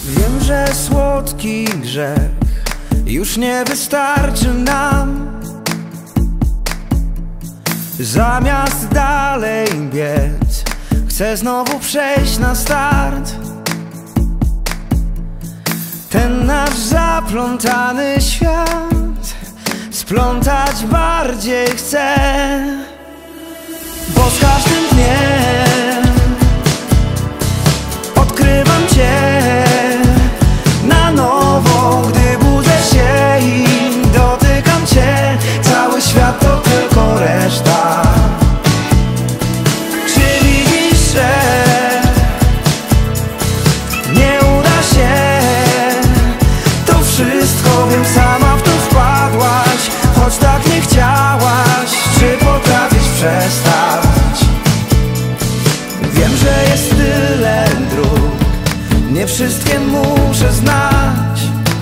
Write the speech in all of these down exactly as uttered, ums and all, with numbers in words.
Wiem, że słodki grzech już nie wystarczy nam. Zamiast dalej biec, chcę znowu przejść na start. Ten nasz zaplątany świat splątać bardziej chcę, bo z każdym dniem odkrywam Cię na nowo. Gdy budzę się i dotykam Cię, cały świat to tylko reszta. Czy widzisz, że nie uda się? To wszystko wiem, sama w to wpadłaś, choć tak nie chciałaś. Czy potrafisz przestać? Wiem, że jest tyle dróg, nie wszystkie muszę znać.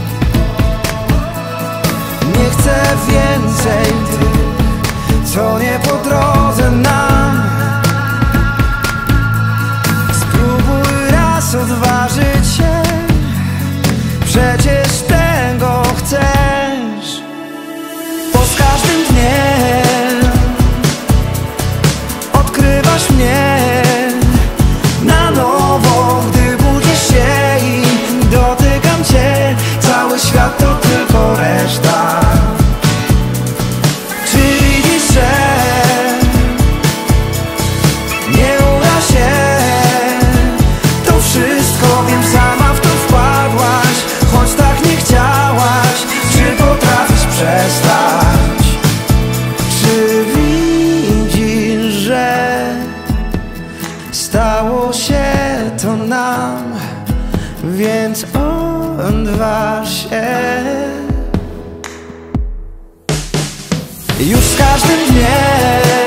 Nie chcę więcej tych, co nie po drodze nam. Spróbuj raz odważyć się, przecież tego chcesz. Bo z każdym dniem odkrywasz mnie na nowo. Gdy budzisz się i dotykam Cię, cały świat to tylko reszta. Czy widzisz, że nie uda się? To wszystko wiem, sama w to wpadłaś, choć tak nie chciałaś. Czy potrafisz przestać? Czy widzisz, że stało się to nam, więc odważ się. Już z każdym dniem